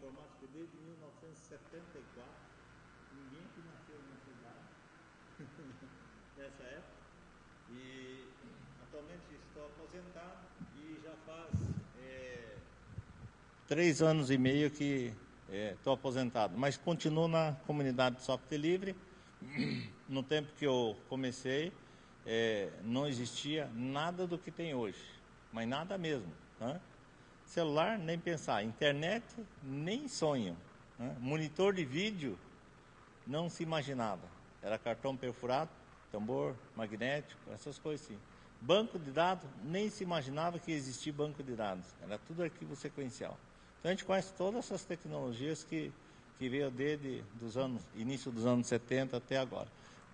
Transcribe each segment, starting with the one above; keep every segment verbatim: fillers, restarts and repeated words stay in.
informática desde mil novecentos e setenta e quatro. Ninguém que nasceu nessa idade, nessa época. E atualmente estou aposentado e já faz é, três anos e meio que estou é, aposentado. Mas continuo na comunidade de software livre. No tempo que eu comecei, é, não existia nada do que tem hoje, mas nada mesmo. Né? Celular, nem pensar. Internet, nem sonho. Né? Monitor de vídeo, não se imaginava. Era cartão perfurado, tambor magnético, essas coisas assim. Banco de dados, nem se imaginava que existia banco de dados. Era tudo arquivo sequencial. Então, a gente conhece todas essas tecnologias que, que veio desde dos anos, início dos anos setenta até agora.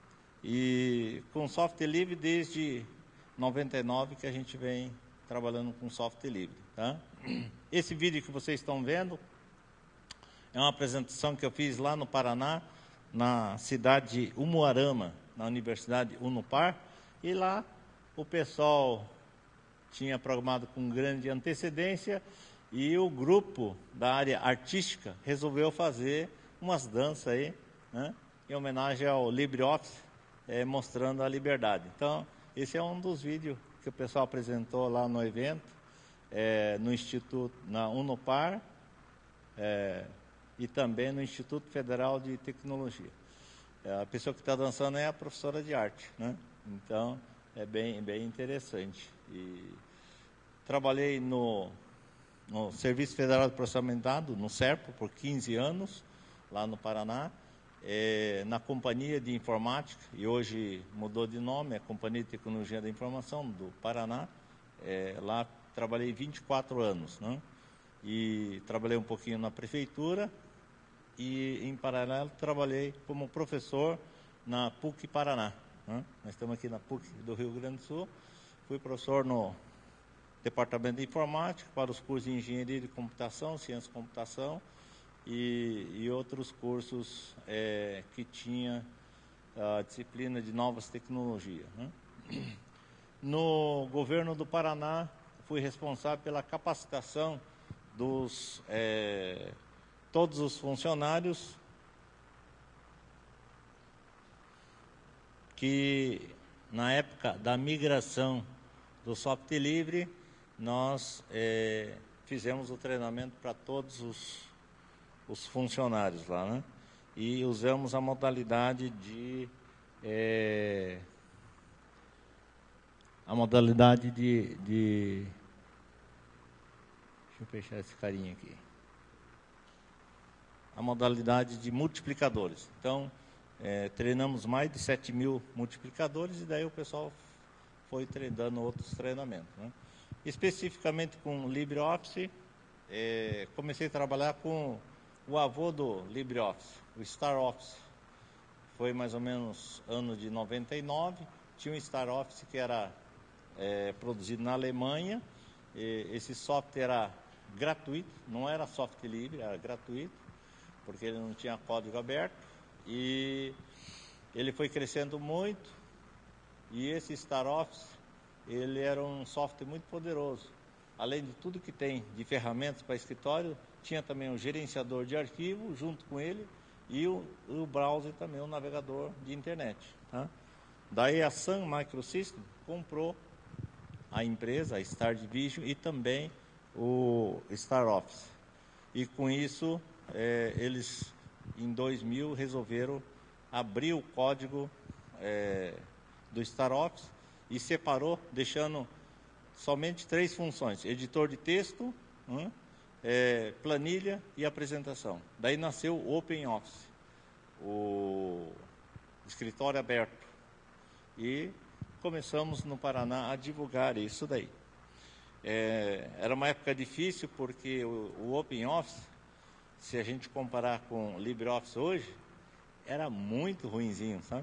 E com software livre desde noventa e nove que a gente vem trabalhando com software livre. Tá? Esse vídeo que vocês estão vendo é uma apresentação que eu fiz lá no Paraná, na cidade de Umuarama, na Universidade Unopar, e lá o pessoal tinha programado com grande antecedência e o grupo da área artística resolveu fazer umas danças aí, né, em homenagem ao LibreOffice, é, mostrando a liberdade. Então, esse é um dos vídeos que o pessoal apresentou lá no evento, é, no Instituto, na Unopar, é, e também no Instituto Federal de Tecnologia. É, a pessoa que está dançando é a professora de arte, né? Então, é bem, bem interessante. E trabalhei no, no Serviço Federal de Processamento de Dados, no SERPO, por quinze anos, lá no Paraná. É, na Companhia de Informática, e hoje mudou de nome, é a Companhia de Tecnologia da Informação do Paraná. É, lá trabalhei vinte e quatro anos, né? E trabalhei um pouquinho na prefeitura e, em paralelo, trabalhei como professor na PUC Paraná, né? Nós estamos aqui na PUC do Rio Grande do Sul. Fui professor no Departamento de Informática para os cursos de Engenharia de Computação, Ciência de Computação, E, e outros cursos é, que tinha a disciplina de novas tecnologias. Né? No governo do Paraná, fui responsável pela capacitação dos é, todos os funcionários que, na época da migração do software livre, nós é, fizemos o treinamento para todos os os funcionários lá, né? E usamos a modalidade de é, a modalidade de, de deixa eu fechar esse carinha aqui, a modalidade de multiplicadores. Então, é, treinamos mais de sete mil multiplicadores e daí o pessoal foi treinando outros treinamentos, né? Especificamente com LibreOffice, é, comecei a trabalhar com o avô do LibreOffice, o StarOffice. Foi mais ou menos ano de noventa e nove. Tinha um StarOffice que era é, produzido na Alemanha. E esse software era gratuito, não era software livre, era gratuito, porque ele não tinha código aberto. E ele foi crescendo muito. E esse StarOffice, ele era um software muito poderoso. Além de tudo que tem de ferramentas para escritório, tinha também o gerenciador de arquivo junto com ele e o, o browser também, o navegador de internet. Tá? Daí a Sun Microsystems comprou a empresa, a Star Division, e também o StarOffice. E com isso, é, eles em dois mil resolveram abrir o código é, do StarOffice e separou, deixando somente três funções: editor de texto, hum, é, planilha e apresentação. Daí nasceu o OpenOffice, o escritório aberto. E começamos no Paraná a divulgar isso daí. É, era uma época difícil porque o, o OpenOffice, se a gente comparar com o LibreOffice hoje, era muito ruinzinho, sabe?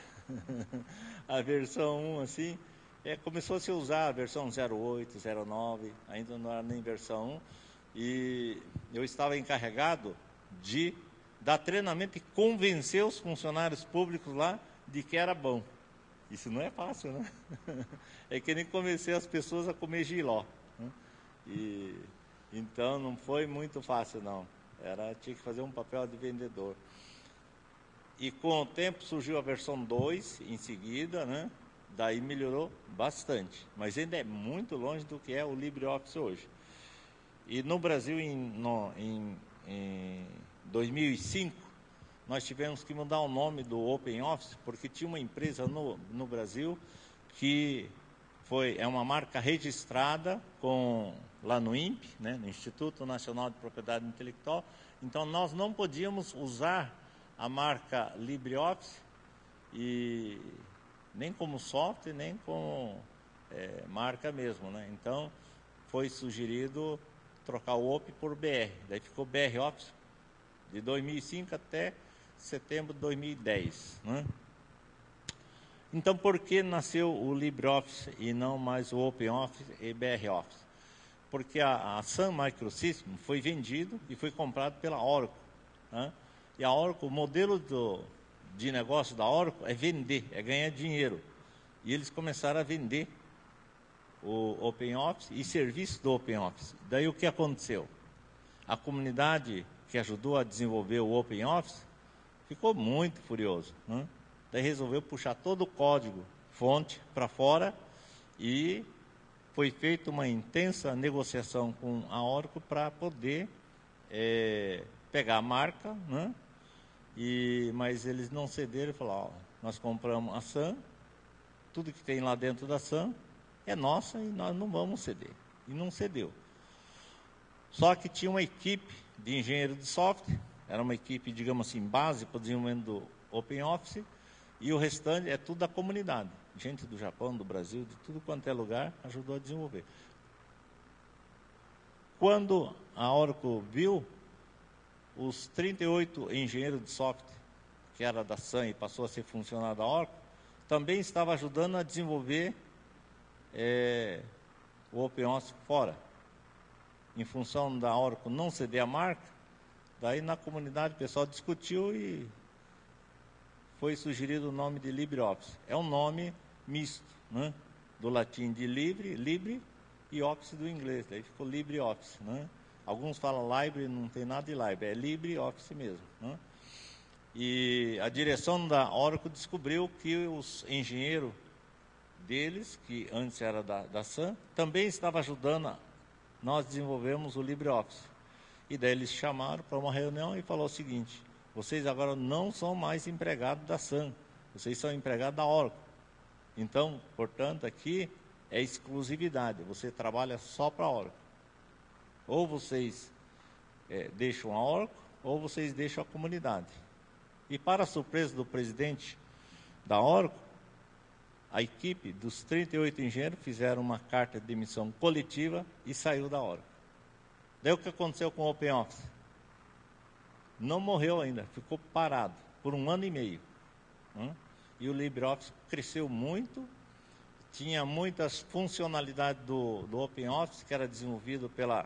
A versão um, assim, é, começou a se usar a versão zero oito, zero nove, ainda não era nem versão um, e eu estava encarregado de dar treinamento e convencer os funcionários públicos lá de que era bom. Isso não é fácil, né? É que nem convencer as pessoas a comer jiló, né? E, então, não foi muito fácil, não. Era, tinha que fazer um papel de vendedor. E com o tempo surgiu a versão dois em seguida, né? Daí melhorou bastante, mas ainda é muito longe do que é o LibreOffice hoje. E no Brasil, em, no, em, em dois mil e cinco, nós tivemos que mudar o nome do OpenOffice, porque tinha uma empresa no, no Brasil que foi, é uma marca registrada com, lá no I N P, né, no Instituto Nacional de Propriedade Intelectual. Então, nós não podíamos usar a marca LibreOffice, e nem como software, nem como é, marca mesmo, né? Então, foi sugerido trocar o O P por B R. Daí ficou B R Office de dois mil e cinco até setembro de dois mil e dez, né? Então, por que nasceu o LibreOffice e não mais o OpenOffice e B R Office? Porque a, a Sun Microsystems foi vendido e foi comprado pela Oracle, né? E a Oracle, o modelo do, de negócio da Oracle é vender, é ganhar dinheiro. E eles começaram a vender o OpenOffice e serviço do OpenOffice. Daí o que aconteceu? A comunidade que ajudou a desenvolver o OpenOffice ficou muito furioso, né? Daí resolveu puxar todo o código fonte para fora e foi feita uma intensa negociação com a Oracle para poder é, pegar a marca, né? E, mas eles não cederam e falaram, ó, nós compramos a Sun, tudo que tem lá dentro da Sun é nossa e nós não vamos ceder. E não cedeu. Só que tinha uma equipe de engenheiro de software, era uma equipe, digamos assim, base para o desenvolvimento do OpenOffice, e o restante é tudo da comunidade. Gente do Japão, do Brasil, de tudo quanto é lugar, ajudou a desenvolver. Quando a Oracle viu, os trinta e oito engenheiros de software, que era da Sun e passou a ser funcionário da Oracle, também estava ajudando a desenvolver é, o OpenOffice fora. Em função da Oracle não ceder a marca, daí na comunidade o pessoal discutiu e foi sugerido o nome de LibreOffice. É um nome misto, né? Do latim de livre, libre, e office do inglês, daí ficou LibreOffice, né? Alguns falam library, não tem nada de library, é LibreOffice mesmo, né? E a direção da Oracle descobriu que os engenheiros deles, que antes era da, da Sun, também estavam ajudando a, nós desenvolvemos o LibreOffice. E daí eles chamaram para uma reunião e falou o seguinte, vocês agora não são mais empregados da Sun, vocês são empregados da Oracle. Então, portanto, aqui é exclusividade, você trabalha só para a Oracle. Ou vocês é, deixam a Oracle, ou vocês deixam a comunidade. E para a surpresa do presidente da Oracle, a equipe dos trinta e oito engenheiros fizeram uma carta de demissão coletiva e saiu da Oracle. Daí o que aconteceu com o OpenOffice? Não morreu ainda, ficou parado por um ano e meio. Né? E o LibreOffice cresceu muito, tinha muitas funcionalidades do, do OpenOffice, que era desenvolvido pela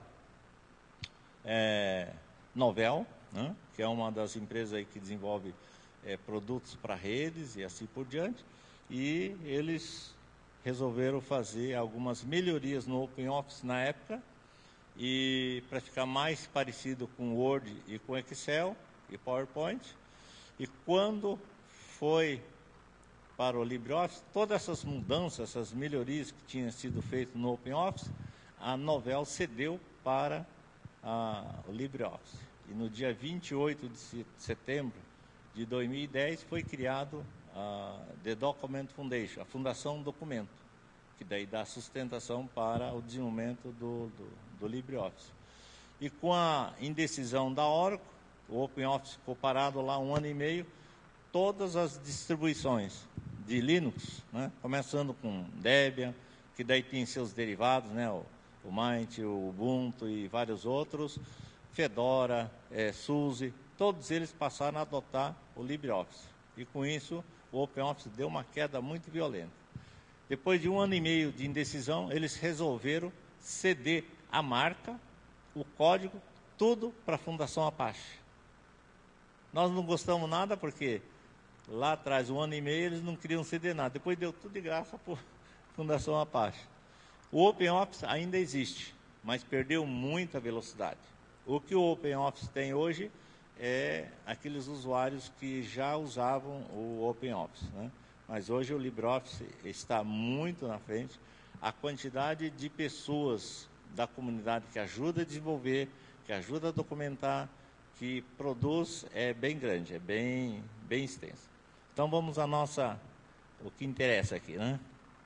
é, Novell, né? Que é uma das empresas aí que desenvolve é, produtos para redes e assim por diante. E eles resolveram fazer algumas melhorias no OpenOffice na época, e para ficar mais parecido com Word e com Excel e PowerPoint. E quando foi para o LibreOffice, todas essas mudanças, essas melhorias que tinham sido feitas no OpenOffice, a Novell cedeu para a, o LibreOffice. E no dia vinte e oito de setembro de dois mil e dez foi criado a The Document Foundation, a Fundação Documento, que daí dá sustentação para o desenvolvimento do, do, do LibreOffice. E com a indecisão da Oracle, o OpenOffice ficou parado lá um ano e meio, todas as distribuições de Linux, né, começando com Debian, que daí tem seus derivados, né, o, o Mint, o Ubuntu e vários outros, Fedora, é, SUSE, todos eles passaram a adotar o LibreOffice. E com isso, o OpenOffice deu uma queda muito violenta. Depois de um ano e meio de indecisão, eles resolveram ceder a marca, o código, tudo para a Fundação Apache. Nós não gostamos nada porque lá atrás, um ano e meio, eles não queriam ceder nada. Depois deu tudo de graça para a Fundação Apache. O OpenOffice ainda existe, mas perdeu muita velocidade. O que o OpenOffice tem hoje é aqueles usuários que já usavam o OpenOffice, né? Mas hoje o LibreOffice está muito na frente. A quantidade de pessoas da comunidade que ajuda a desenvolver, que ajuda a documentar, que produz é bem grande, é bem, bem extensa. Então vamos à nossa, o que interessa aqui, né?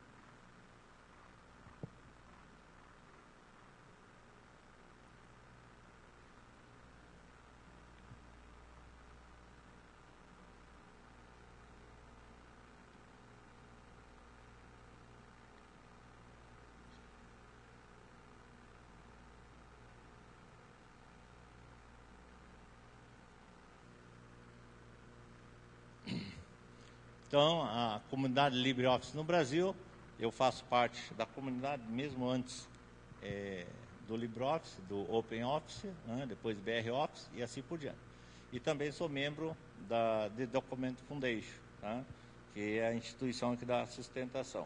Então, a comunidade LibreOffice no Brasil, eu faço parte da comunidade mesmo antes é, do LibreOffice, do OpenOffice, né, depois B R Office e assim por diante. E também sou membro da The Document Foundation, tá, que é a instituição que dá sustentação.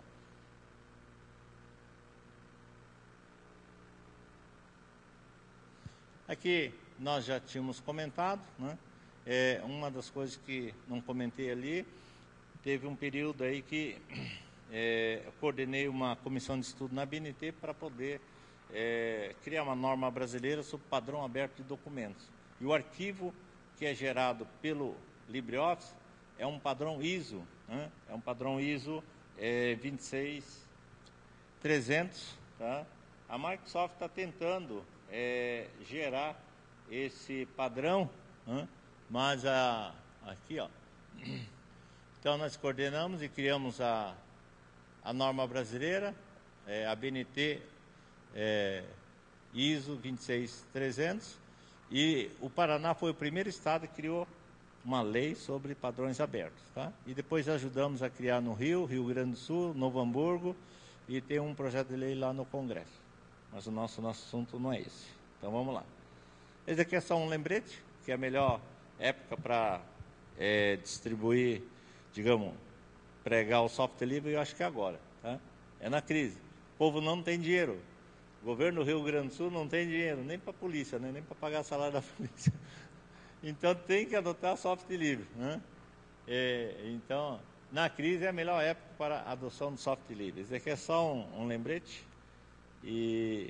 Aqui nós já tínhamos comentado, né, é, uma das coisas que não comentei ali, teve um período aí que é, eu coordenei uma comissão de estudo na B N T para poder é, criar uma norma brasileira sobre padrão aberto de documentos. E o arquivo que é gerado pelo LibreOffice é um padrão I S O, né? É um padrão I S O é, vinte e seis mil e trezentos. Tá? A Microsoft está tentando é, gerar esse padrão, né? Mas a, aqui, ó... Então, nós coordenamos e criamos a, a norma brasileira, é, a B N T é, I S O vinte e seis mil e trezentos, e o Paraná foi o primeiro estado que criou uma lei sobre padrões abertos. Tá? E depois ajudamos a criar no Rio, Rio Grande do Sul, Novo Hamburgo, e tem um projeto de lei lá no Congresso. Mas o nosso, nosso assunto não é esse. Então, vamos lá. Esse aqui é só um lembrete, que é a melhor época para é, distribuir, digamos, pregar o software livre, eu acho que é agora, tá? É na crise. O povo não tem dinheiro. O governo do Rio Grande do Sul não tem dinheiro, nem para a polícia, né? Nem para pagar salário da polícia. Então, tem que adotar software livre, né? É, então, na crise é a melhor época para a adoção do software livre. Esse aqui é só um, um lembrete. E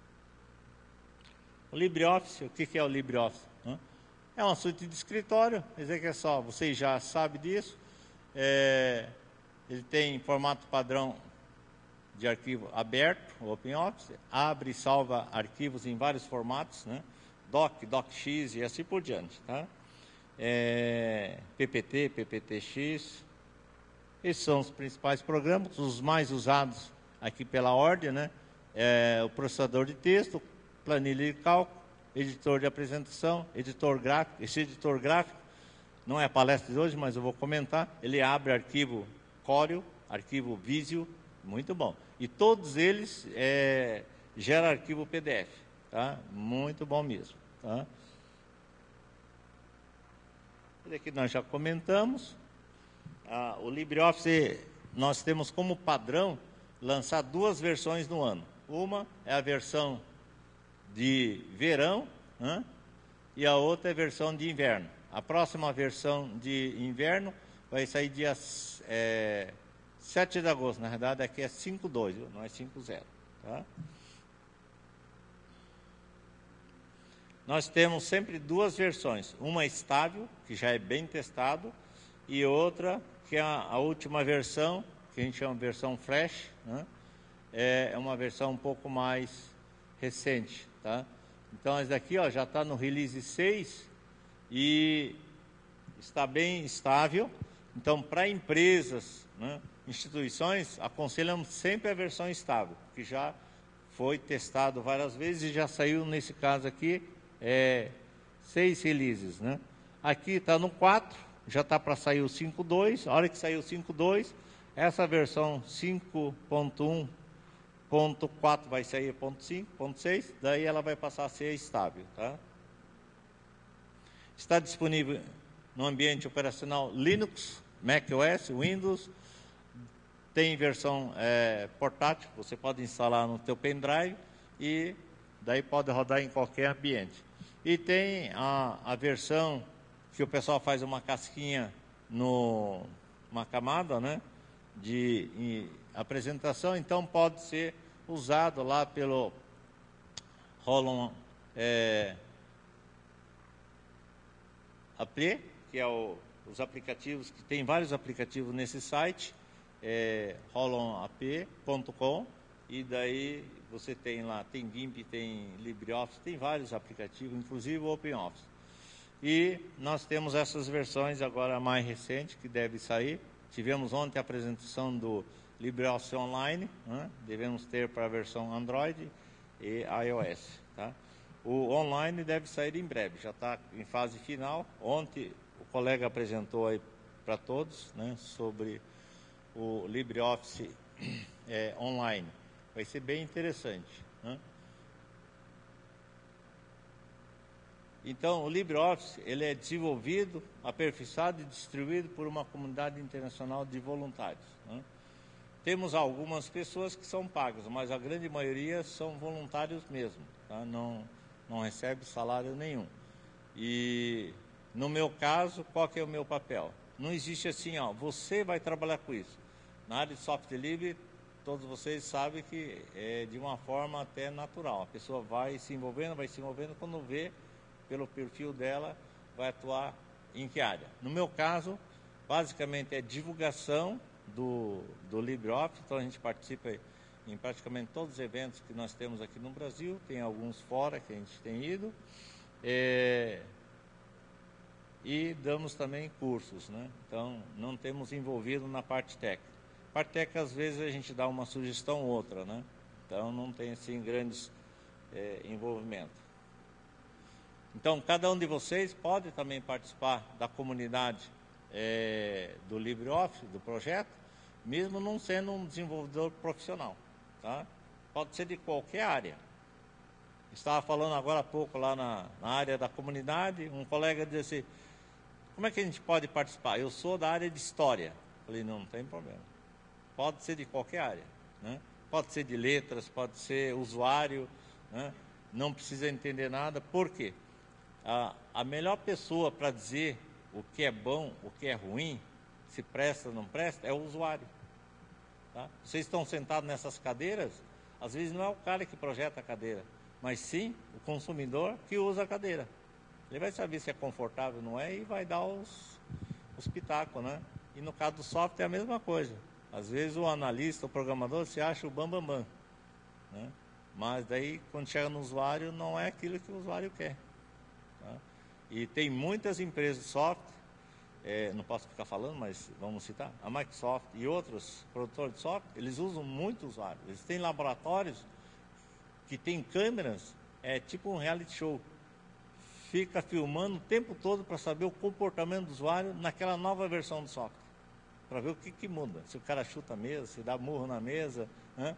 o LibreOffice, o que, que é o LibreOffice? Né? É um assunto de escritório. Esse aqui é só, vocês já sabem disso. É, ele tem formato padrão de arquivo aberto, o OpenOffice, abre e salva arquivos em vários formatos, né? Doc, DocX e assim por diante, tá? É, P P T, P P T X, esses são os principais programas, os mais usados aqui pela ordem, né? É, o processador de texto, planilha de cálculo, editor de apresentação, editor gráfico. Esse editor gráfico não é a palestra de hoje, mas eu vou comentar. Ele abre arquivo Corel, arquivo Visio, muito bom. E todos eles é, geram arquivo P D F, tá? Muito bom mesmo, tá? Esse aqui nós já comentamos. Ah, o LibreOffice, nós temos como padrão lançar duas versões no ano. Uma é a versão de verão, né? E a outra é a versão de inverno. A próxima versão de inverno vai sair dia é, sete de agosto. Na verdade, aqui é cinco dois, não é cinco zero. Tá? Nós temos sempre duas versões. Uma estável, que já é bem testado, e outra, que é a, a última versão, que a gente chama de versão flash, né? É uma versão um pouco mais recente. Tá? Então, esse daqui ó, já está no release seis e está bem estável. Então, para empresas, né, instituições, aconselhamos sempre a versão estável, que já foi testado várias vezes e já saiu, nesse caso aqui, é, seis releases. Né? Aqui está no quatro, já está para sair o cinco ponto dois. A hora que sair o cinco ponto dois, essa versão cinco ponto um ponto quatro vai sair ponto cinco, ponto seis, daí ela vai passar a ser estável. Tá? Está disponível no ambiente operacional Linux, macOS, Windows, tem versão é, portátil, você pode instalar no teu pendrive e daí pode rodar em qualquer ambiente. E tem a, a versão que o pessoal faz uma casquinha, no, uma camada, né, de em, apresentação, então pode ser usado lá pelo Roland é, Appli, que é o, os aplicativos, que tem vários aplicativos nesse site, é, roland app ponto com, e daí você tem lá, tem GIMP, tem LibreOffice, tem vários aplicativos, inclusive o OpenOffice. E nós temos essas versões agora mais recentes, que deve sair. Tivemos ontem a apresentação do LibreOffice Online, né? Devemos ter para a versão Android e iOS. Tá? O online deve sair em breve, já está em fase final. Ontem o colega apresentou aí para todos, né, sobre o LibreOffice é, Online. Vai ser bem interessante, né? Então, o LibreOffice, ele é desenvolvido, aperfeiçoado e distribuído por uma comunidade internacional de voluntários, né? Temos algumas pessoas que são pagas, mas a grande maioria são voluntários mesmo, tá? Não, não recebe salário nenhum. E, no meu caso, qual que é o meu papel? Não existe assim, ó, você vai trabalhar com isso. Na área de software livre, todos vocês sabem que é de uma forma até natural. A pessoa vai se envolvendo, vai se envolvendo, quando vê, pelo perfil dela, vai atuar em que área. No meu caso, basicamente é divulgação do, do LibreOffice, então a gente participa em praticamente todos os eventos que nós temos aqui no Brasil, tem alguns fora que a gente tem ido, é, e damos também cursos, né? Então, não temos envolvido na parte técnica. Parte técnica, às vezes, a gente dá uma sugestão ou outra, né? Então, não tem, assim, grandes é, envolvimentos. Então, cada um de vocês pode também participar da comunidade é, do LibreOffice, do projeto, mesmo não sendo um desenvolvedor profissional, tá? Pode ser de qualquer área. Estava falando agora há pouco lá na, na área da comunidade, um colega disse assim, como é que a gente pode participar? Eu sou da área de história. Falei, não, não tem problema. Pode ser de qualquer área, né? Pode ser de letras, pode ser usuário, né? Não precisa entender nada. Por quê? A, a melhor pessoa para dizer o que é bom, o que é ruim, se presta ou não presta, é o usuário. Tá? Vocês estão sentados nessas cadeiras, às vezes não é o cara que projeta a cadeira, mas sim o consumidor que usa a cadeira. Ele vai saber se é confortável ou não é e vai dar os, os pitacos, né? E no caso do software é a mesma coisa. Às vezes o analista, o programador, se acha o bambambam, bam, bam, né? Mas daí, quando chega no usuário, não é aquilo que o usuário quer. Tá? E tem muitas empresas de software, é, não posso ficar falando, mas vamos citar, a Microsoft e outros produtores de software, eles usam muito usuário. Eles têm laboratórios que têm câmeras, é tipo um reality show. Fica filmando o tempo todo para saber o comportamento do usuário naquela nova versão do software. Para ver o que, que muda. Se o cara chuta a mesa, se dá murro na mesa, né?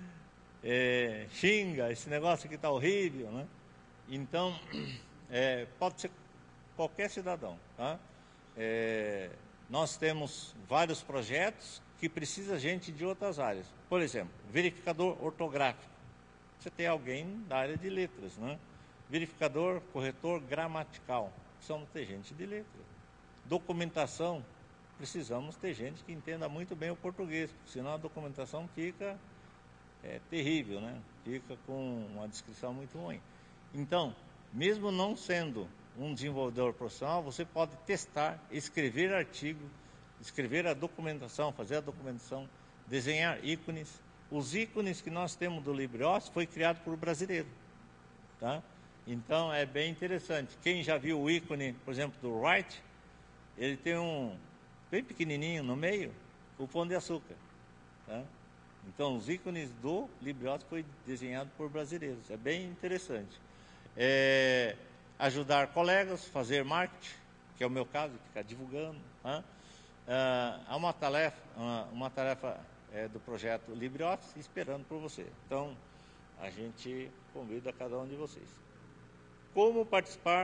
É, xinga, esse negócio aqui está horrível, né? Então, é, pode ser qualquer cidadão, tá? É, nós temos vários projetos que precisa gente de outras áreas. Por exemplo, verificador ortográfico. Você tem alguém da área de letras, né? Verificador, corretor gramatical. Precisamos ter gente de letra. Documentação, precisamos ter gente que entenda muito bem o português, porque senão a documentação fica é, terrível, né? Fica com uma descrição muito ruim. Então, mesmo não sendo um desenvolvedor profissional, você pode testar, escrever artigo, escrever a documentação, fazer a documentação, desenhar ícones. Os ícones que nós temos do LibreOffice foi criado por brasileiro, tá? Então, é bem interessante. Quem já viu o ícone, por exemplo, do Write, ele tem um, bem pequenininho no meio, o Pão de Açúcar. Tá? Então, os ícones do LibreOffice foi desenhado por brasileiros. É bem interessante. É, ajudar colegas, fazer marketing, que é o meu caso, ficar divulgando. Tá? Ah, há uma tarefa, uma, uma tarefa é, do projeto LibreOffice esperando por você. Então, a gente convida cada um de vocês. Como participar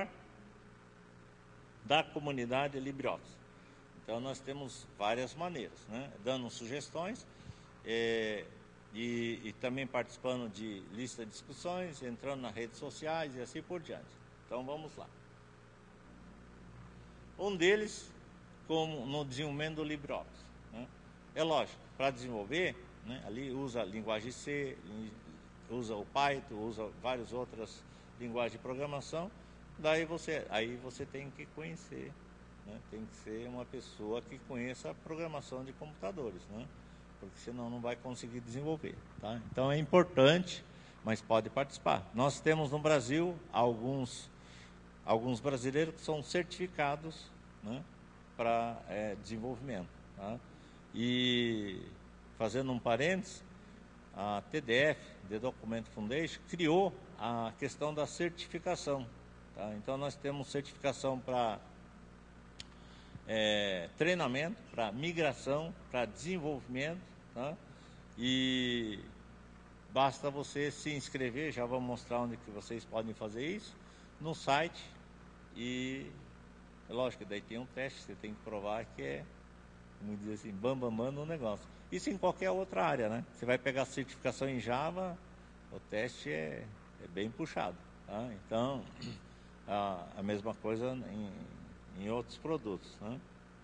da comunidade LibreOffice? Então, nós temos várias maneiras, né? Dando sugestões é, e, e também participando de lista de discussões, entrando nas redes sociais e assim por diante. Então vamos lá. Um deles, como no desenvolvimento do LibreOffice, né? É lógico, para desenvolver, né, ali usa a linguagem C, usa o Python, usa várias outras linguagens de programação. Daí você, aí você tem que conhecer, né, tem que ser uma pessoa que conheça a programação de computadores, né? Porque senão não vai conseguir desenvolver, tá? Então é importante, mas pode participar. Nós temos no Brasil alguns, alguns brasileiros que são certificados, né, para é, desenvolvimento, tá? E fazendo um parênteses, a T D F, The Document Foundation, criou a questão da certificação, tá? Então nós temos certificação para É, treinamento, para migração, para desenvolvimento, tá? E basta você se inscrever, já vou mostrar onde que vocês podem fazer isso, no site, e lógico que daí tem um teste, você tem que provar que é, como dizer assim, bam, bam, bam no negócio. Isso em qualquer outra área, né? Você vai pegar a certificação em Java, o teste é, é bem puxado, tá? Então, a, a mesma coisa em em outros produtos, né?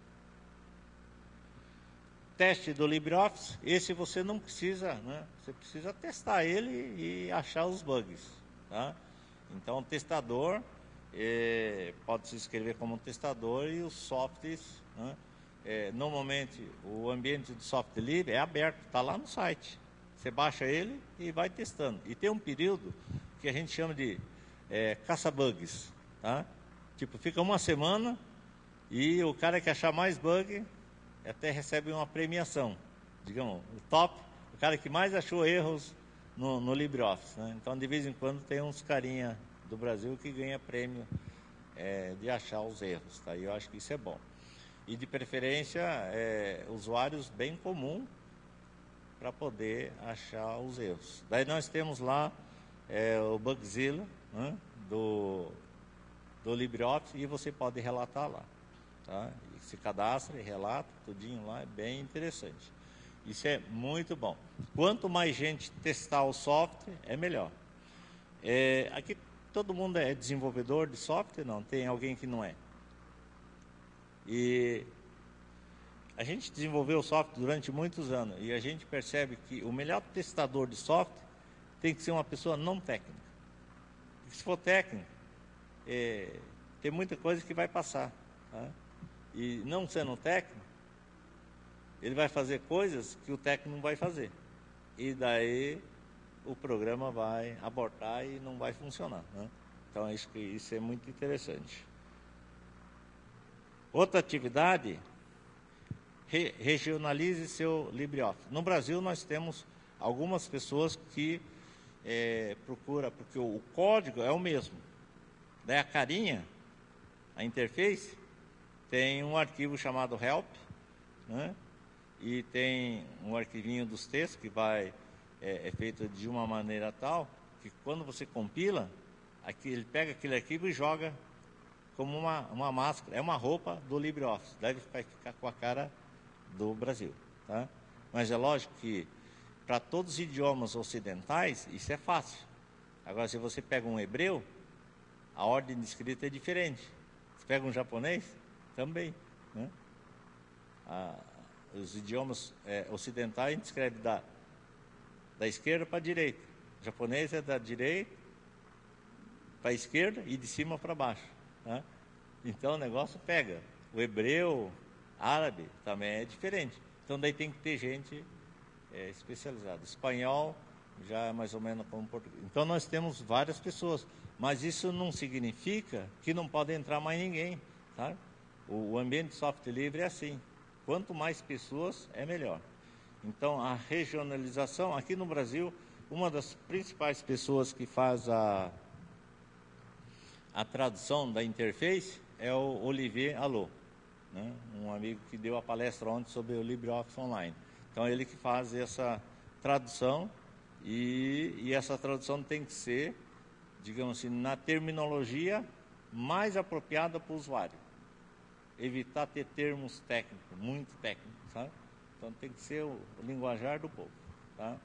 Teste do LibreOffice, esse você não precisa, né? Você precisa testar ele e achar os bugs, tá? Então, o testador é, pode se inscrever como testador, e os softwares, né? É, normalmente, o ambiente de software livre é aberto, está lá no site. Você baixa ele e vai testando. E tem um período que a gente chama de é, caça-bugs, tá? Tipo, fica uma semana e o cara que achar mais bug até recebe uma premiação. Digamos, o top, o cara que mais achou erros no, no LibreOffice, né? Então, de vez em quando, tem uns carinha do Brasil que ganha prêmio é, de achar os erros, tá? E eu acho que isso é bom. E, de preferência, é, usuários bem comum para poder achar os erros. Daí nós temos lá é, o Bugzilla, né, do... do LibreOffice, e você pode relatar lá, tá? E se cadastra e relata, tudinho lá, é bem interessante. Isso é muito bom. Quanto mais gente testar o software, é melhor. É, aqui todo mundo é desenvolvedor de software? Não, tem alguém que não é. E a gente desenvolveu o software durante muitos anos, e a gente percebe que o melhor testador de software tem que ser uma pessoa não técnica. Porque se for técnico, É, tem muita coisa que vai passar, tá? E não sendo técnico, ele vai fazer coisas que o técnico não vai fazer, e daí o programa vai abortar e não vai funcionar, né? Então acho que isso é muito interessante. Outra atividade, re, regionalize seu LibreOffice. No Brasil nós temos algumas pessoas que é, procuram, porque o, o código é o mesmo. Daí a carinha, a interface, tem um arquivo chamado help, né? E tem um arquivinho dos textos que vai, é, é feito de uma maneira tal que quando você compila, aqui, ele pega aquele arquivo e joga como uma, uma máscara, é uma roupa do LibreOffice, deve ficar com a cara do Brasil, tá? Mas é lógico que para todos os idiomas ocidentais isso é fácil. Agora, se você pega um hebreu, a ordem de escrita é diferente. Você pega um japonês, também, né? Ah, os idiomas é, ocidentais a gente escreve da, da esquerda para a direita. O japonês é da direita para a esquerda e de cima para baixo, né? Então o negócio pega. O hebreu, árabe também é diferente. Então daí tem que ter gente é, especializada. Espanhol já é mais ou menos como português. Então nós temos várias pessoas. Mas isso não significa que não pode entrar mais ninguém, tá? O, o ambiente de software livre é assim. Quanto mais pessoas, é melhor. Então, a regionalização, aqui no Brasil, uma das principais pessoas que faz a, a tradução da interface é o Olivier Alô, né? Um amigo que deu a palestra ontem sobre o LibreOffice Online. Então, ele que faz essa tradução, e, e essa tradução tem que ser, digamos assim, na terminologia mais apropriada para o usuário. Evitar ter termos técnicos, muito técnicos, sabe? Então tem que ser o, o linguajar do povo, tá?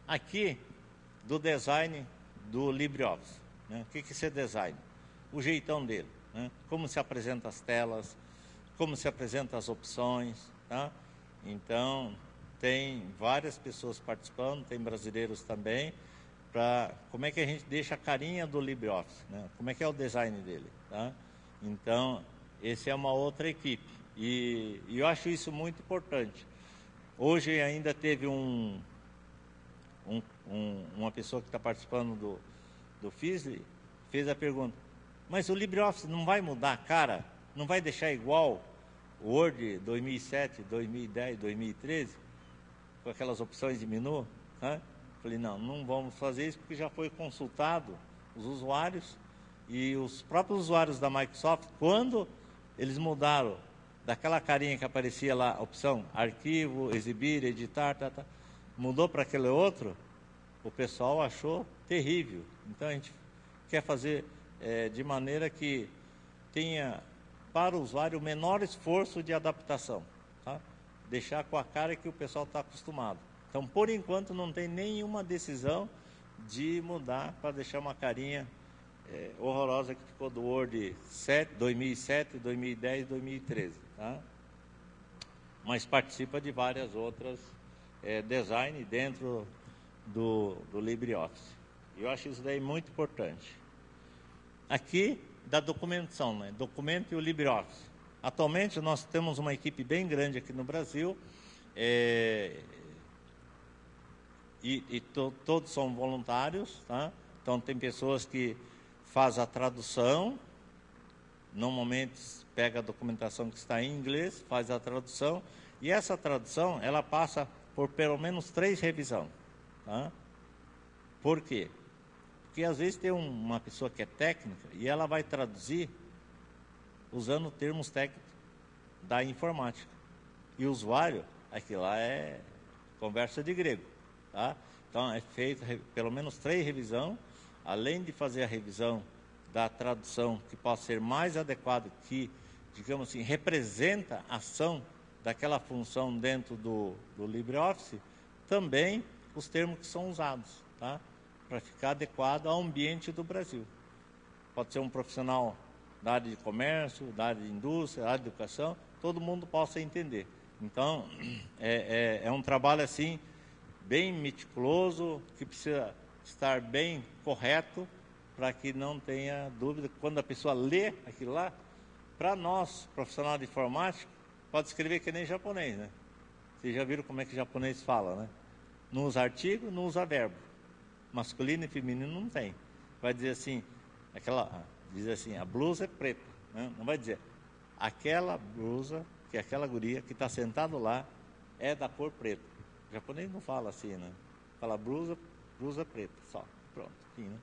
Aqui, do design do LibreOffice. Né? O que, que é design? O jeitão dele. Né? Como se apresenta as telas, como se apresenta as opções. Tá? Então, tem várias pessoas participando, tem brasileiros também, para como é que a gente deixa a carinha do LibreOffice, né? Como é que é o design dele. Tá? Então, esse é uma outra equipe. E, e eu acho isso muito importante. Hoje ainda teve um, um, um, uma pessoa que está participando do, do Fisley, fez a pergunta, mas o LibreOffice não vai mudar a cara? Não vai deixar igual o Word dois mil e sete, dois mil e dez, dois mil e treze, com aquelas opções de menu? Né? Falei, não, não vamos fazer isso porque já foi consultado os usuários e os próprios usuários da Microsoft, quando eles mudaram daquela carinha que aparecia lá, a opção arquivo, exibir, editar, tá, tá, mudou para aquele outro, o pessoal achou terrível. Então a gente quer fazer é, de maneira que tenha para o usuário o menor esforço de adaptação, tá? Deixar com a cara que o pessoal está acostumado. Então, por enquanto, não tem nenhuma decisão de mudar para deixar uma carinha é, horrorosa que ficou do Word dois mil e sete, dois mil e dez, dois mil e treze. Tá? Mas participa de várias outras é, design dentro do, do LibreOffice. Eu acho isso daí muito importante. Aqui, da documentação, né? Documento e o LibreOffice. Atualmente, nós temos uma equipe bem grande aqui no Brasil, é, e, e to, todos são voluntários, tá? Então, tem pessoas que fazem a tradução, normalmente pega a documentação que está em inglês, faz a tradução, e essa tradução, ela passa por pelo menos três revisões. Tá? Por quê? Porque às vezes tem um, uma pessoa que é técnica e ela vai traduzir usando termos técnicos da informática. E o usuário, aquilo lá é conversa de grego. Tá? Então, é feito pelo menos três revisões, além de fazer a revisão da tradução que possa ser mais adequada, que, digamos assim, representa a ação daquela função dentro do, do LibreOffice, também os termos que são usados, tá? Para ficar adequado ao ambiente do Brasil. Pode ser um profissional da área de comércio, da área de indústria, da área de educação, todo mundo possa entender. Então, é, é, é um trabalho assim, bem meticuloso, que precisa estar bem correto, para que não tenha dúvida. Quando a pessoa lê aquilo lá, para nós, profissional de informática, pode escrever que nem japonês, né? Vocês já viram como é que o japonês fala, né? Não usa artigo, não usa verbo. Masculino e feminino não tem. Vai dizer assim, aquela, diz assim, a blusa é preta, né? Não vai dizer, aquela blusa, que é aquela guria que está sentado lá, é da cor preta. O japonês não fala assim, né? Fala blusa, blusa preta, só. Pronto, enfim, né?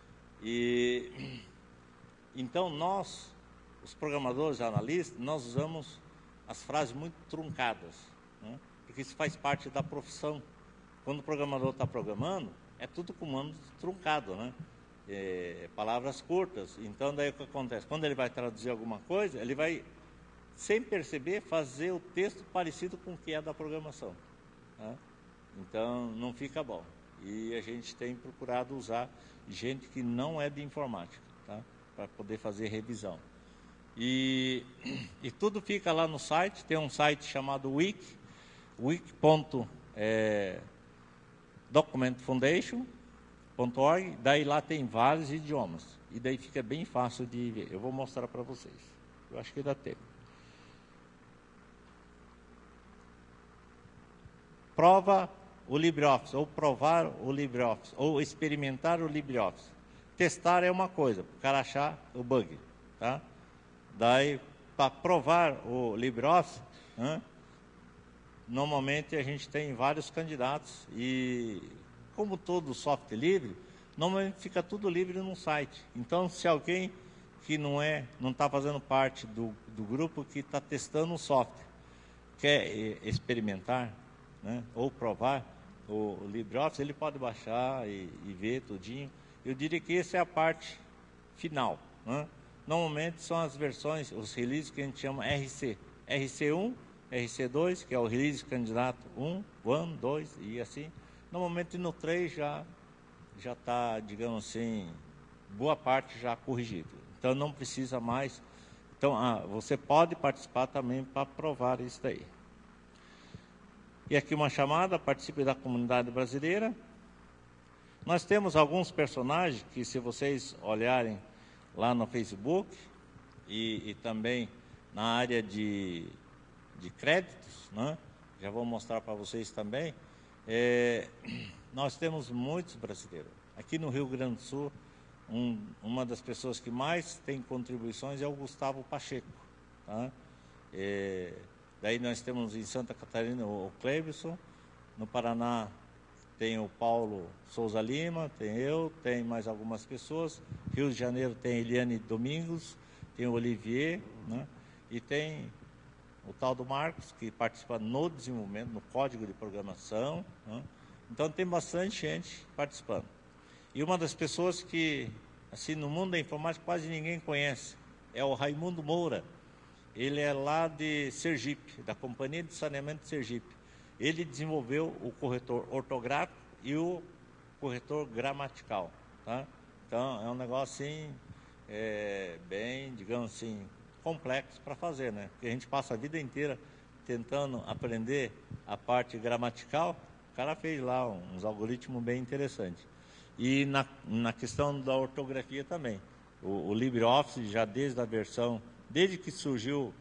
E então nós, os programadores, analistas, nós usamos as frases muito truncadas, né? Porque isso faz parte da profissão. Quando o programador está programando, é tudo comando truncado, né? É, palavras curtas. Então, daí o que acontece? Quando ele vai traduzir alguma coisa, ele vai, sem perceber, fazer o texto parecido com o que é da programação. Né? Então, não fica bom. E a gente tem procurado usar gente que não é de informática, tá? Para poder fazer revisão. E, e tudo fica lá no site, tem um site chamado Wiki, wiki ponto document foundation ponto org, daí lá tem vários idiomas, e daí fica bem fácil de ver. Eu vou mostrar para vocês, eu acho que dá tempo. Prova o LibreOffice, ou provar o LibreOffice, ou experimentar o LibreOffice. Testar é uma coisa, para o cara achar o bug, tá? Daí, para provar o LibreOffice, né, normalmente a gente tem vários candidatos e, como todo software livre, normalmente fica tudo livre no site. Então, se alguém que não é, não está fazendo parte do, do grupo que está testando o software, quer experimentar, né, ou provar o, o LibreOffice, ele pode baixar e, e ver tudinho. Eu diria que essa é a parte final, né? Normalmente são as versões, os releases que a gente chama R C. R C um, R C dois, que é o release candidato um, um, dois e assim. Normalmente no três já já está, digamos assim, boa parte já corrigido. Então não precisa mais. Então ah, você pode participar também para provar isso daí. E aqui uma chamada, participe da comunidade brasileira. Nós temos alguns personagens que, se vocês olharem lá no Facebook e, e também na área de, de créditos, né? Já vou mostrar para vocês também. É, nós temos muitos brasileiros. Aqui no Rio Grande do Sul, um, uma das pessoas que mais tem contribuições é o Gustavo Pacheco. Tá? É, daí nós temos em Santa Catarina o Cleibson, no Paraná tem o Paulo Souza Lima, tem eu, tem mais algumas pessoas. Rio de Janeiro tem Eliane Domingos, tem o Olivier, né? E tem o tal do Marcos, que participa no desenvolvimento, no código de programação, né? Então tem bastante gente participando. E uma das pessoas que, assim, no mundo da informática quase ninguém conhece, é o Raimundo Moura. Ele é lá de Sergipe, da Companhia de Saneamento de Sergipe. Ele desenvolveu o corretor ortográfico e o corretor gramatical. Tá? Então, é um negócio assim, é, bem, digamos assim, complexo para fazer, né? Porque a gente passa a vida inteira tentando aprender a parte gramatical. O cara fez lá uns algoritmos bem interessantes. E na, na questão da ortografia também. O, o LibreOffice, já desde a versão, desde que surgiu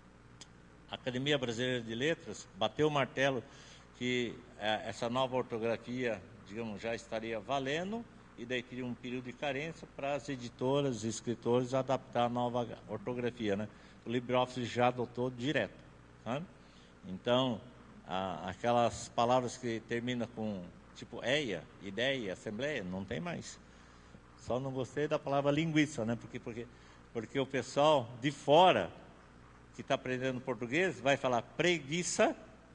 a Academia Brasileira de Letras, bateu o martelo que é, essa nova ortografia, digamos, já estaria valendo, e daí teria um período de carência para as editoras e escritores adaptar a nova ortografia, né? O LibreOffice já adotou direto. Tá? Então, a, aquelas palavras que terminam com tipo eia, ideia, assembleia, não tem mais. Só não gostei da palavra linguiça, né? Porque, porque, porque o pessoal de fora que está aprendendo português vai falar preguiça.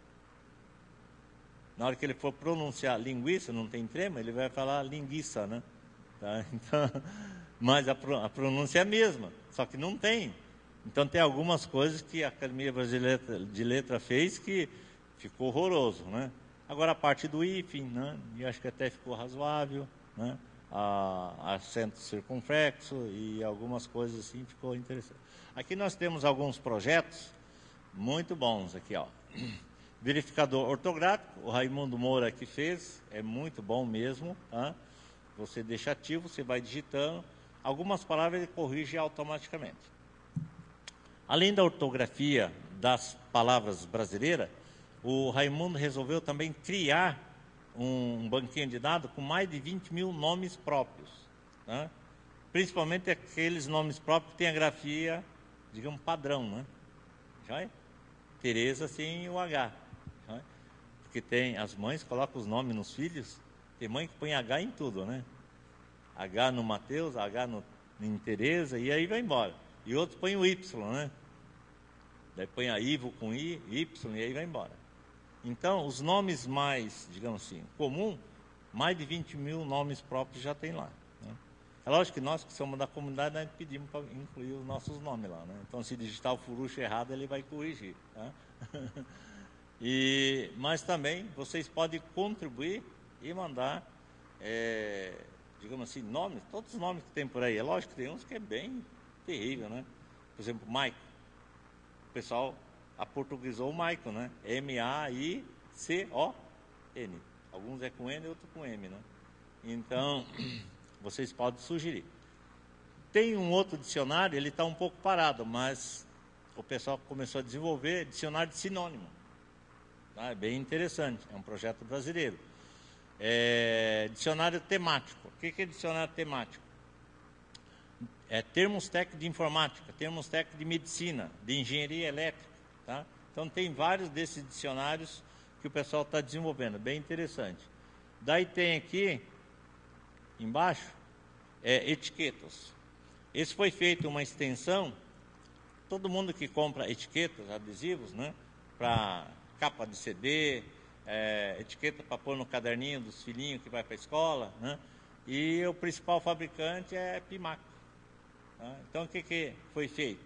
Na hora que ele for pronunciar linguiça, não tem trema, ele vai falar linguiça, né? Tá? Então, mas a, a pronúncia é a mesma, só que não tem. Então tem algumas coisas que a Academia Brasileira de Letra fez que ficou horroroso, né? Agora a parte do hífen, né? Eu acho que até ficou razoável, né? A, acento circunflexo e algumas coisas assim ficou interessante. Aqui nós temos alguns projetos muito bons aqui, ó. Verificador ortográfico, o Raimundo Moura que fez, é muito bom mesmo, tá? Você deixa ativo, você vai digitando, algumas palavras ele corrige automaticamente. Além da ortografia das palavras brasileiras, o Raimundo resolveu também criar um banquinho de dados com mais de vinte mil nomes próprios, né? Principalmente aqueles nomes próprios que têm a grafia, digamos, padrão, né? Já é? Tereza sem o H, né? Porque tem, as mães colocam os nomes nos filhos, tem mãe que põe H em tudo, né? H no Mateus, H no, em Tereza, e aí vai embora. E outros põem o Y, né? Daí põe a Ivo com I, Y, e aí vai embora. Então, os nomes mais, digamos assim, comum, mais de vinte mil nomes próprios já tem lá, né? É lógico que nós que somos da comunidade, nós pedimos para incluir os nossos nomes lá, né? Então, se digitar o furucho errado, ele vai corrigir, tá? E, mas também, vocês podem contribuir e mandar, é, digamos assim, nomes, todos os nomes que tem por aí. É lógico que tem uns que é bem terrível, né? Por exemplo, Maico. O pessoal aportuguesou o Maico, né? M A I C O N. Alguns é com N, outros com M, né? Então, vocês podem sugerir. Tem um outro dicionário, ele está um pouco parado, mas o pessoal começou a desenvolver dicionário de sinônimo. Tá? É bem interessante, é um projeto brasileiro. É, dicionário temático. O que é dicionário temático? É termos técnicos de informática, termos técnicos de medicina, de engenharia elétrica. Tá? Então tem vários desses dicionários que o pessoal está desenvolvendo, bem interessante. Daí tem aqui, embaixo, é, etiquetas. Esse foi feito uma extensão, todo mundo que compra etiquetas, adesivos, né, para capa de C D, é, etiqueta para pôr no caderninho dos filhinhos que vai para a escola, né, e o principal fabricante é Pimaco. Tá? Então o que, que foi feito?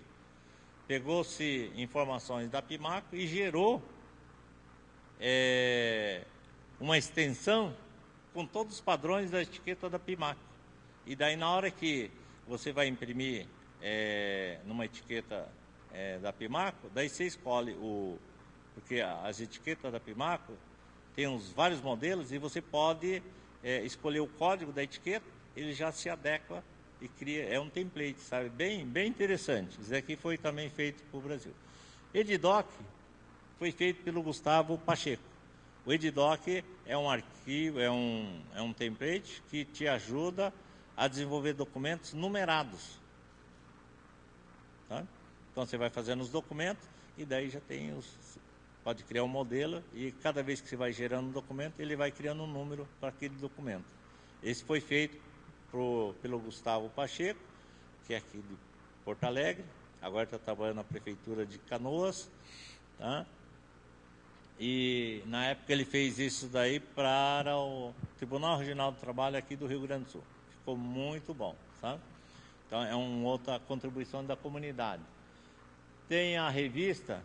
Pegou-se informações da Pimaco e gerou é, uma extensão com todos os padrões da etiqueta da Pimaco. E daí, na hora que você vai imprimir é, numa etiqueta é, da Pimaco, daí você escolhe o... Porque as etiquetas da Pimaco tem uns vários modelos e você pode é, escolher o código da etiqueta, ele já se adequa e cria, é um template, sabe? Bem, bem interessante. Isso aqui foi também feito para o Brasil. Edidoc foi feito pelo Gustavo Pacheco. O Edidoc é um arquivo, é um, é um template que te ajuda a desenvolver documentos numerados. Tá? Então você vai fazendo os documentos e daí já tem os... Pode criar um modelo e cada vez que você vai gerando um documento, ele vai criando um número para aquele documento. Esse foi feito pro, pelo Gustavo Pacheco, que é aqui de Porto Alegre, agora está trabalhando na Prefeitura de Canoas, tá? E na época ele fez isso daí para o Tribunal Regional do Trabalho aqui do Rio Grande do Sul. Ficou muito bom, sabe? Então é uma outra contribuição da comunidade. Tem a revista...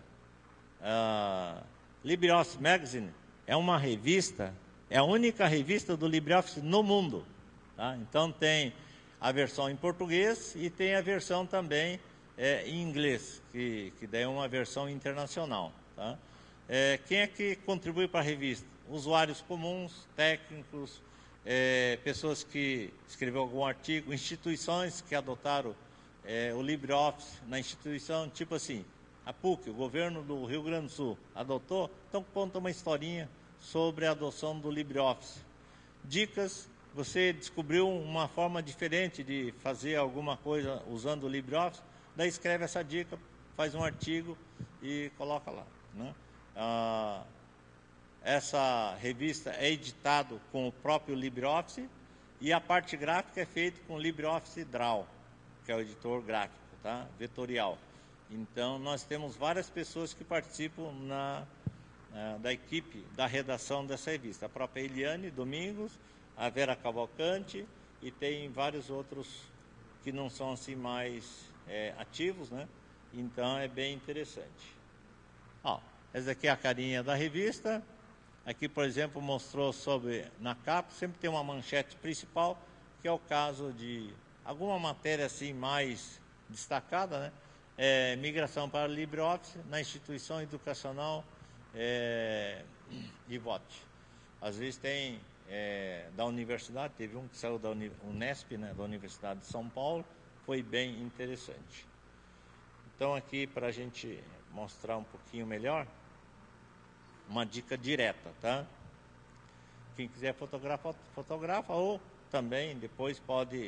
Uh, LibreOffice Magazine é uma revista, é a única revista do LibreOffice no mundo, tá? Então tem a versão em português e tem a versão também é, em inglês, que, que daí é uma versão internacional, tá? É, quem é que contribui para a revista? Usuários comuns, técnicos, é, pessoas que escreveram algum artigo, instituições que adotaram é, o LibreOffice na instituição, tipo assim, a PUC, o governo do Rio Grande do Sul, adotou, então conta uma historinha sobre a adoção do LibreOffice. Dicas, você descobriu uma forma diferente de fazer alguma coisa usando o LibreOffice, daí escreve essa dica, faz um artigo e coloca lá, né? Ah, essa revista é editada com o próprio LibreOffice e a parte gráfica é feita com o LibreOffice Draw, que é o editor gráfico, tá? Vetorial. Então, nós temos várias pessoas que participam na, na, da equipe da redação dessa revista. A própria Eliane Domingos, a Vera Cavalcante e tem vários outros que não são assim mais é, ativos, né? Então, é bem interessante. Ó, essa aqui é a carinha da revista. Aqui, por exemplo, mostrou sobre, na capa, sempre tem uma manchete principal, que é o caso de alguma matéria assim mais destacada, né? É, migração para o LibreOffice na instituição educacional é, e vote. Às vezes tem é, da universidade, teve um que saiu da Unesp, né, da Universidade de São Paulo, foi bem interessante. Então aqui para a gente mostrar um pouquinho melhor, uma dica direta, tá? Quem quiser fotografar, fotografa ou também depois pode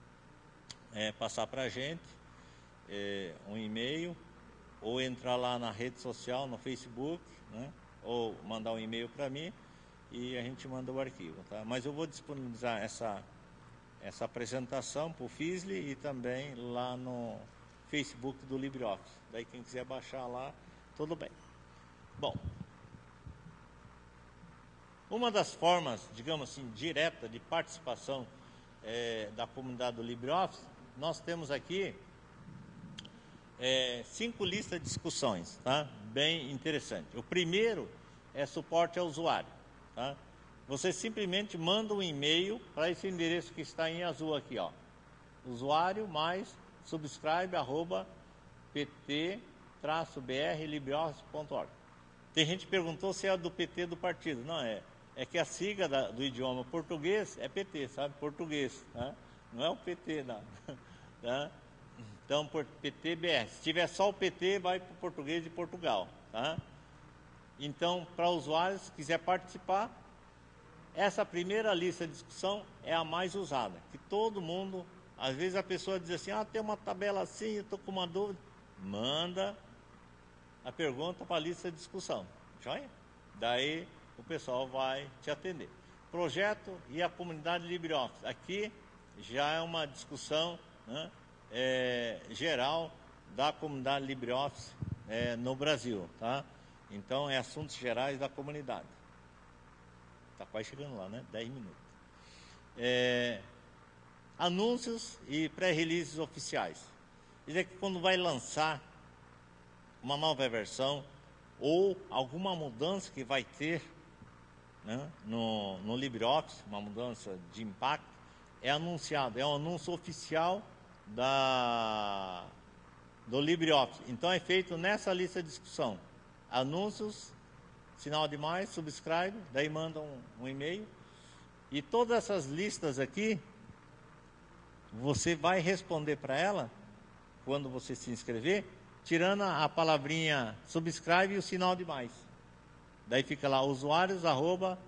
é, passar para a gente É, um e-mail, ou entrar lá na rede social, no Facebook, né? Ou mandar um e-mail para mim e a gente manda o arquivo, tá? Mas eu vou disponibilizar essa, essa apresentação para o Fisli e também lá no Facebook do LibreOffice. Daí quem quiser baixar lá, tudo bem. Bom, uma das formas, digamos assim, direta de participação é, da comunidade do LibreOffice, nós temos aqui É, cinco listas de discussões, tá? Bem interessante. O primeiro é suporte ao usuário, tá? Você simplesmente manda um e-mail para esse endereço que está em azul aqui, ó. Usuário mais subscribe arroba pt traço br libreoffice ponto org. Tem gente que perguntou se é do P T do partido. Não é. É que a sigla da, do idioma português é P T, sabe? Português, tá? Não é o P T, não. Tá? Então, por P T B R. Se tiver só o P T, vai para o português de Portugal, tá? Então, para usuários, se quiser participar, essa primeira lista de discussão é a mais usada. Que todo mundo, às vezes a pessoa diz assim, ah, tem uma tabela assim, eu estou com uma dúvida. Manda a pergunta para a lista de discussão, joia? Daí o pessoal vai te atender. Projeto e a comunidade LibreOffice. Aqui já é uma discussão, né? É, geral da comunidade LibreOffice é, no Brasil, tá? Então é assuntos gerais da comunidade. Tá quase chegando lá, né? dez minutos. É, anúncios e pré-releases oficiais. Quer dizer que quando vai lançar uma nova versão ou alguma mudança que vai ter né, no, no LibreOffice, uma mudança de impacto, é anunciado, é um anúncio oficial da, do LibreOffice. Então é feito nessa lista de discussão. Anúncios, sinal de mais, subscribe, daí manda um, um e-mail. E todas essas listas aqui, você vai responder para ela, quando você se inscrever, tirando a palavrinha subscribe e o sinal de mais. Daí fica lá, usuários, arroba,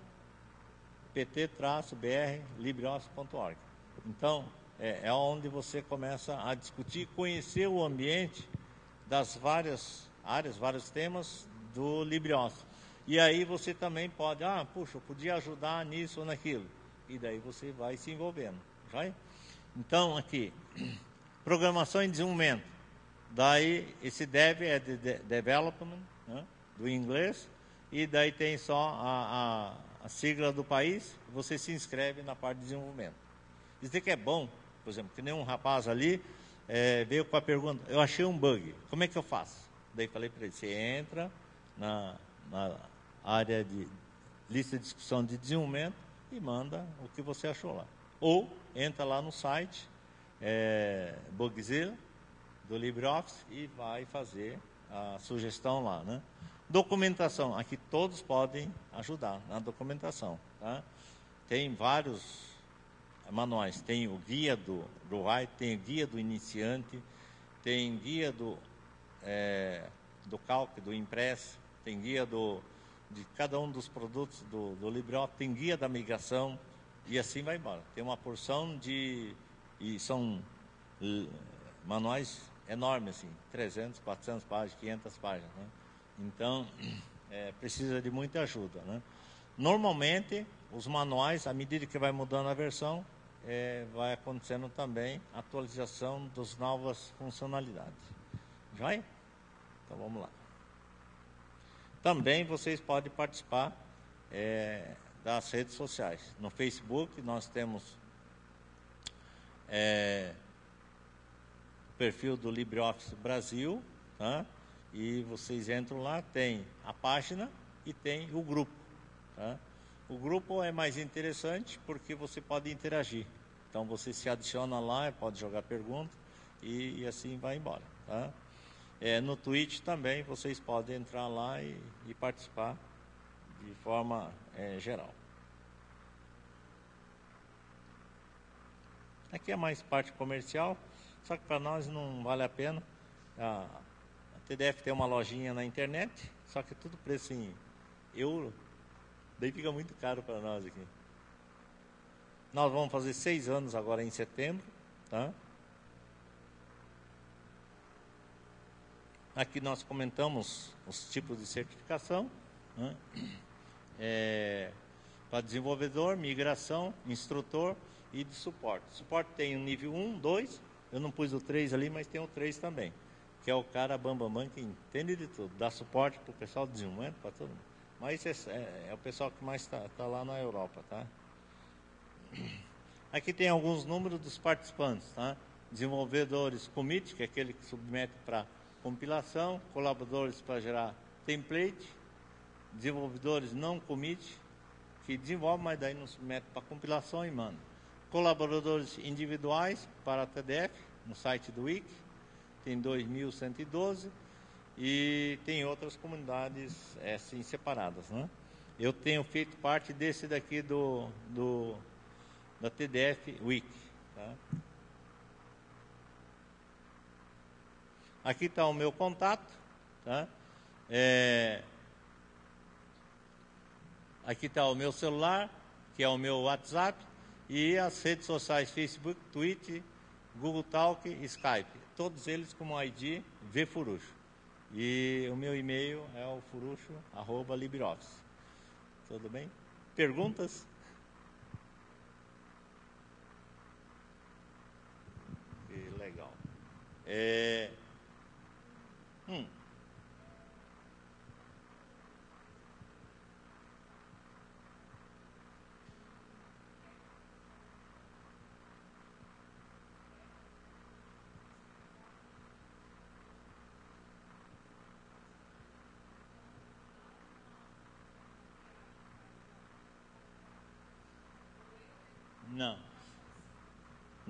pt-br, libreoffice ponto org. Então, é, é onde você começa a discutir, conhecer o ambiente das várias áreas, vários temas do LibreOffice. E aí você também pode, ah, puxa, eu podia ajudar nisso ou naquilo. E daí você vai se envolvendo, vai? Então, aqui, programação e desenvolvimento. Daí, esse dev é de, de development, né, do inglês, e daí tem só a, a, a sigla do país, você se inscreve na parte de desenvolvimento. Isso daqui é bom, por exemplo, que nem um rapaz ali é, veio com a pergunta, eu achei um bug, como é que eu faço? Daí falei para ele, você entra na, na área de lista de discussão de desenvolvimento e manda o que você achou lá. Ou entra lá no site, é, Bugzilla, do LibreOffice, e vai fazer a sugestão lá, né? Documentação, aqui todos podem ajudar na documentação, tá? Tem vários manuais, tem o guia do, do Write, tem o guia do iniciante, tem guia do, é, do Calc, do Impress, tem guia do, de cada um dos produtos do, do LibreOffice, tem guia da migração, e assim vai embora. Tem uma porção de, e são uh, manuais enormes, assim, trezentas, quatrocentas páginas, quinhentas páginas, né? Então, é, precisa de muita ajuda, né? Normalmente, os manuais, à medida que vai mudando a versão, é, vai acontecendo também a atualização das novas funcionalidades. Vai? Então, vamos lá. Também vocês podem participar é, das redes sociais. No Facebook, nós temos é, o perfil do LibreOffice Brasil, tá? E vocês entram lá, tem a página e tem o grupo, tá? O grupo é mais interessante porque você pode interagir. Então você se adiciona lá, pode jogar perguntas e, e assim vai embora, tá? É, no Twitch também vocês podem entrar lá e, e participar de forma é, geral. Aqui é mais parte comercial, só que para nós não vale a pena. A, a T D F tem uma lojinha na internet, só que tudo preço em euro, daí fica muito caro para nós aqui. Nós vamos fazer seis anos agora em setembro, tá? Aqui nós comentamos os tipos de certificação, né? É, para desenvolvedor, migração, instrutor e de suporte. Suporte tem o nível um, dois, eu não pus o três ali, mas tem o três também, que é o cara bambambam bam, bam, que entende de tudo, dá suporte para o pessoal de desenvolvimento, para todo mundo. Mas esse é, é o pessoal que mais está tá lá na Europa, tá? Aqui tem alguns números dos participantes, tá? Desenvolvedores commit, que é aquele que submete para compilação, colaboradores para gerar template, desenvolvedores não commit, que desenvolve, mas daí não submete para compilação e manda. Colaboradores individuais para a T D F, no site do Wiki, tem dois mil cento e doze, e tem outras comunidades assim separadas, né? Eu tenho feito parte desse daqui do, do da T D F Wiki, tá? Aqui está o meu contato, tá? É, aqui está o meu celular, que é o meu WhatsApp, e as redes sociais Facebook, Twitter, Google Talk e Skype. Todos eles com o I D vfurucho. E o meu e-mail é o furucho arroba libreoffice. Tudo bem? Perguntas? Que legal. É... Hum.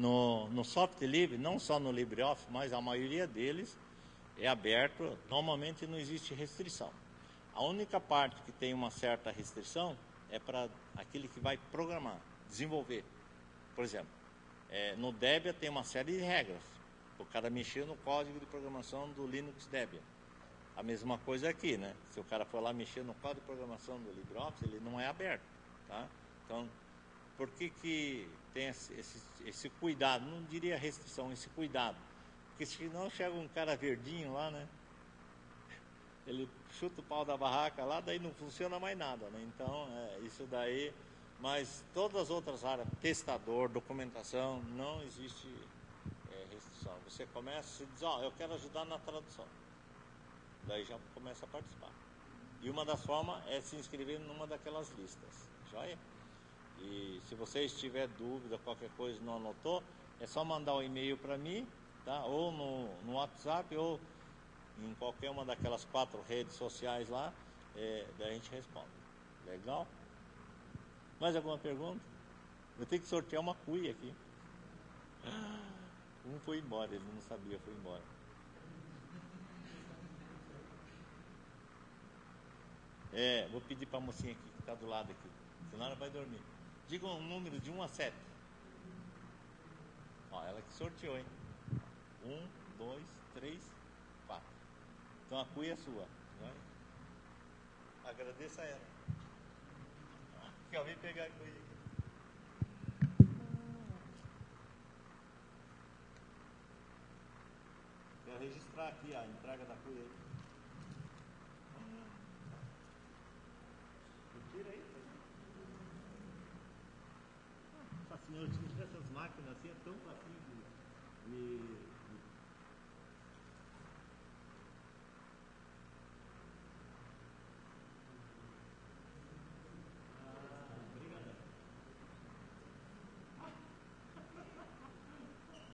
no, no soft livre, não só no LibreOffice, mas a maioria deles é aberto, normalmente não existe restrição. A única parte que tem uma certa restrição é para aquele que vai programar, desenvolver. Por exemplo, é, no Debian tem uma série de regras. O cara mexer no código de programação do Linux Debian. A mesma coisa aqui, né? Se o cara for lá mexer no código de programação do LibreOffice, ele não é aberto, tá? Então, por que que tem esse, esse, esse cuidado? Não diria restrição, esse cuidado. Porque senão chega um cara verdinho lá, né? Ele chuta o pau da barraca lá, daí não funciona mais nada, né? Então, é, isso daí... Mas todas as outras áreas, testador, documentação, não existe é, restrição. Você começa, você diz, ó, oh, eu quero ajudar na tradução. Daí já começa a participar. E uma das formas é se inscrever numa daquelas listas, joia? E se você tiver dúvida, qualquer coisa não anotou, é só mandar um e-mail para mim, tá? Ou no, no WhatsApp, ou em qualquer uma daquelas quatro redes sociais lá, é, daí a gente responde. Legal? Mais alguma pergunta? Eu tenho que sortear uma cuia aqui. Um foi embora, ele não sabia, foi embora. É, vou pedir para a mocinha aqui, que está do lado aqui, senão ela vai dormir. Diga um número de um a sete. Ó, ela que sorteou, hein? Um, dois, três, quatro. Então a cuia é sua, né? Agradeça a ela. Que eu vim pegar a cuia aqui. Quero registrar aqui a entrega da cuia aí. Tira aí. Essa senhora utiliza essas máquinas assim, é tão facinho de... de